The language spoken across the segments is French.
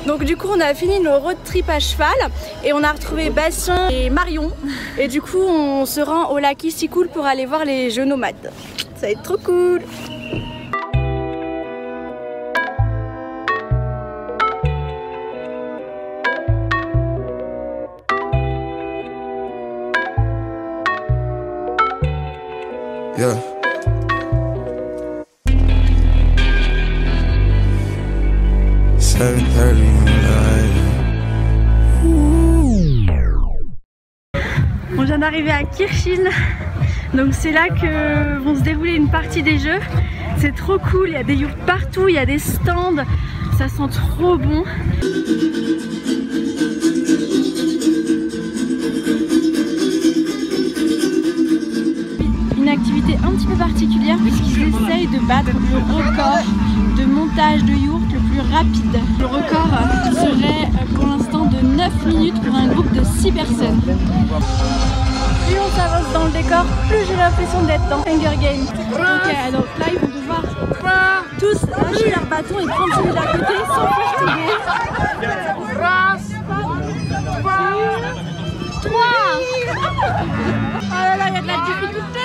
Donc du coup on a fini nos road trip à cheval et on a retrouvé Bastien et Marion. Et du coup on se rend au lac Ici-Cool pour aller voir les jeux nomades. Ça va être trop cool. Yeah. On vient d'arriver à Kirchin, donc c'est là que vont se dérouler une partie des jeux. C'est trop cool, il y a des yurts partout, il y a des stands, ça sent trop bon. Une activité un petit peu particulière puisqu'ils essayent de battre le record de montage de yourts le plus rapide. Le record serait pour l'instant de 9 minutes pour un groupe de 6 personnes. Plus on s'avance dans le décor, plus j'ai l'impression d'être dans Hunger Games. Ok, donc là ils vont devoir tous lâcher leur bâton et prendre celui d'à côté sans faire tomber. 3. Oh là là, il y a de la difficulté.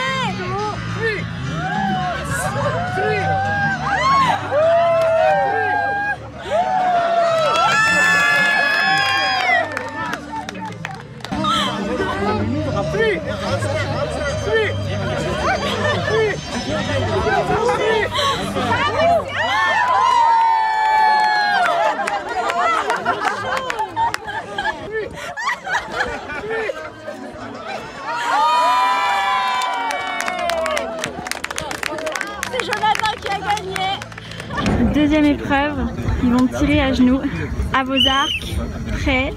C'est Jonathan qui a gagné. Deuxième épreuve, ils vont tirer à genoux. À vos arcs, prêts.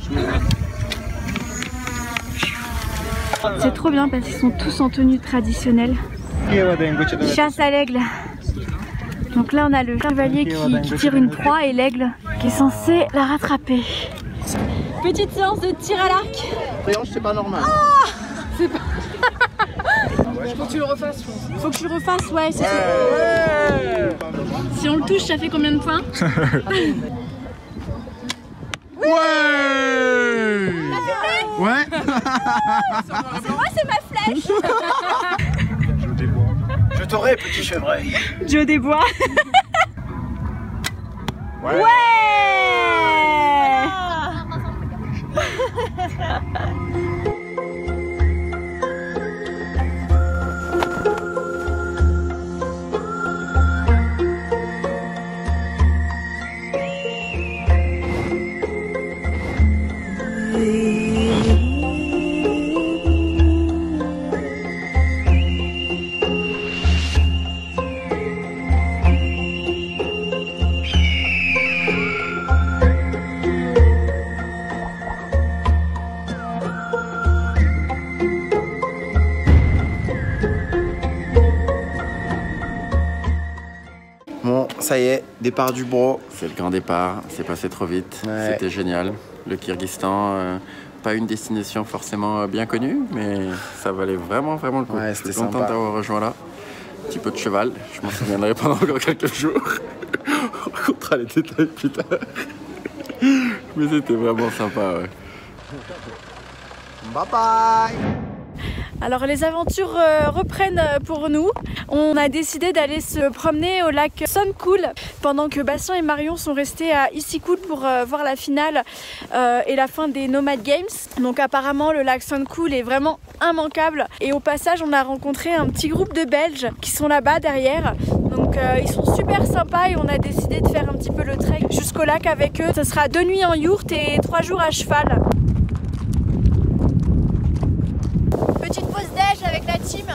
C'est trop bien parce qu'ils sont tous en tenue traditionnelle. Chasse à l'aigle. Donc là on a le chevalier qui tire une proie et l'aigle qui est censé la rattraper. Petite séance de tir à l'arc. C'est pas normal. Ah, c'est pas... Faut que tu le refasses, je pense. Faut que tu le refasses, ouais, c'est ça. Si on le touche, ça fait combien de points? Ouais. Moi c'est ma flèche. Je t'aurai, petit chevreuil. Joe des Bois. Ouais. Bon, ça y est, départ du bro. C'est le grand départ, c'est passé trop vite, Ouais. C'était génial. Le Kyrgyzstan, pas une destination forcément bien connue, mais ça valait vraiment le coup. Ouais, Je c'était suis content sympa. d'avoir rejoint là. Un petit peu de cheval, je m'en souviendrai pendant encore quelques jours. On racontera les détails plus tard. Mais c'était vraiment sympa, ouais. Bye bye. Alors les aventures reprennent pour nous. On a décidé d'aller se promener au lac Sun-Cool pendant que Bastien et Marion sont restés à Ici-Cool pour voir la finale et la fin des Nomad Games. Donc apparemment le lac Sun-Cool est vraiment immanquable et au passage on a rencontré un petit groupe de Belges qui sont là-bas derrière. Donc ils sont super sympas et on a décidé de faire un petit peu le trek jusqu'au lac avec eux. Ce sera 2 nuits en yourte et 3 jours à cheval. Petite pause déj avec la team.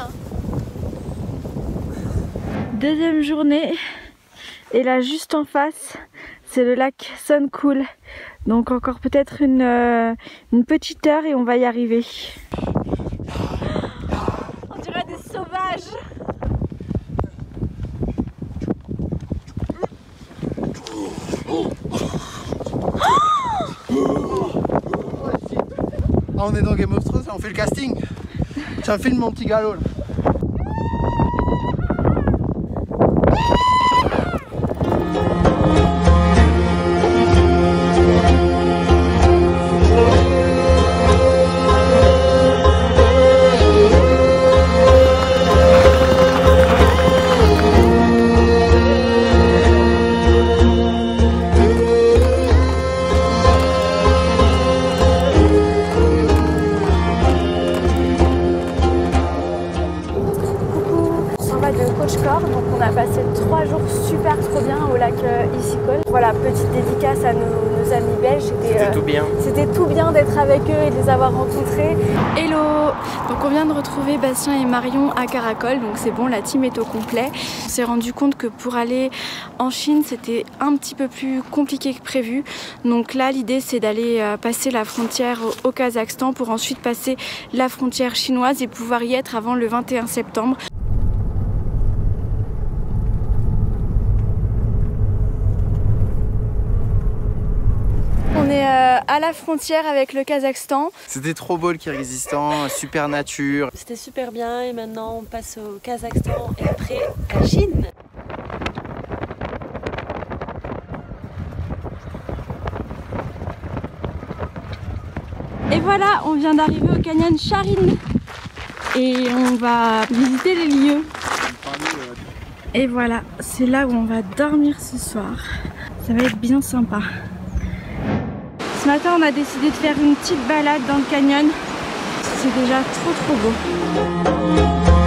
Deuxième journée et là juste en face c'est le lac Sun-Cool. Donc encore peut-être une petite heure et on va y arriver. On dirait des sauvages. Ah, on est dans Game of Thrones, on fait le casting. Tiens, filme mon petit galop là. petite dédicace à nos amis belges. C'était tout bien. C'était tout bien d'être avec eux et de les avoir rencontrés. Hello! Donc on vient de retrouver Bastien et Marion à Caracol, donc c'est bon, la team est au complet. On s'est rendu compte que pour aller en Chine, c'était un petit peu plus compliqué que prévu. Donc là, l'idée c'est d'aller passer la frontière au Kazakhstan pour ensuite passer la frontière chinoise et pouvoir y être avant le 21 septembre. On est à la frontière avec le Kazakhstan. C'était trop beau le Kirghizistan, super nature. C'était super bien et maintenant on passe au Kazakhstan et après la Chine. Et voilà, on vient d'arriver au canyon Sharin et on va visiter les lieux. Et voilà, c'est là où on va dormir ce soir. Ça va être bien sympa. Ce matin, on a décidé de faire une petite balade dans le canyon. C'est déjà trop beau.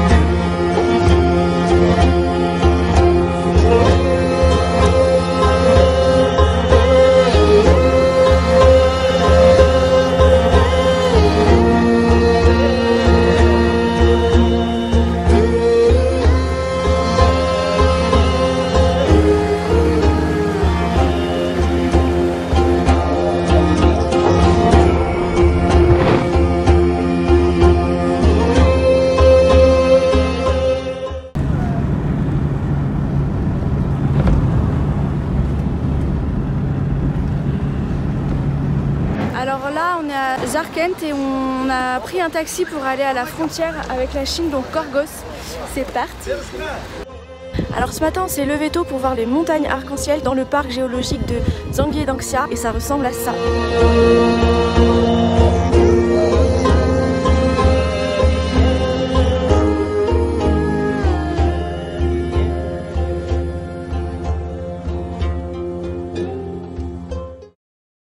Alors là, on est à Jarkent et on a pris un taxi pour aller à la frontière avec la Chine, donc Korgos. C'est parti. Alors ce matin, on s'est levé tôt pour voir les montagnes arc-en-ciel dans le parc géologique de Zhangye Dangxia et ça ressemble à ça.